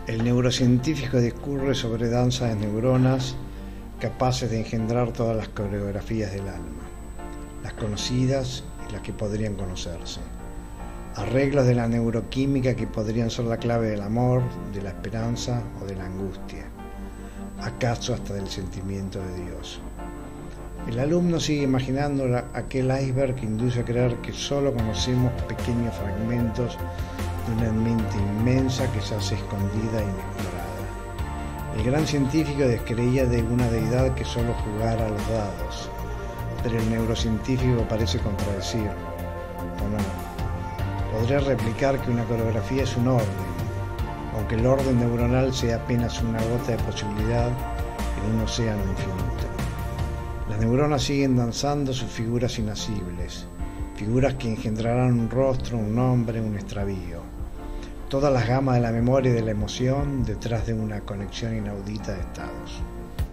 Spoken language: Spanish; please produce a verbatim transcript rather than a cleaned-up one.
El neurocientífico discurre sobre danzas de neuronas capaces de engendrar todas las coreografías del alma, las conocidas y las que podrían conocerse, arreglos de la neuroquímica que podrían ser la clave del amor, de la esperanza o de la angustia, acaso hasta del sentimiento de Dios. El alumno sigue imaginando aquel iceberg que induce a creer que solo conocemos pequeños fragmentos de una mente inmensa que se hace escondida e inexplorada. El gran científico descreía de una deidad que solo jugara a los dados, pero el neurocientífico parece contradecirlo, ¿o no? Podría replicar que una coreografía es un orden, aunque el orden neuronal sea apenas una gota de posibilidad en un océano infinito. Las neuronas siguen danzando sus figuras inasibles, figuras que engendrarán un rostro, un nombre, un extravío. Todas las gamas de la memoria y de la emoción detrás de una conexión inaudita de estados.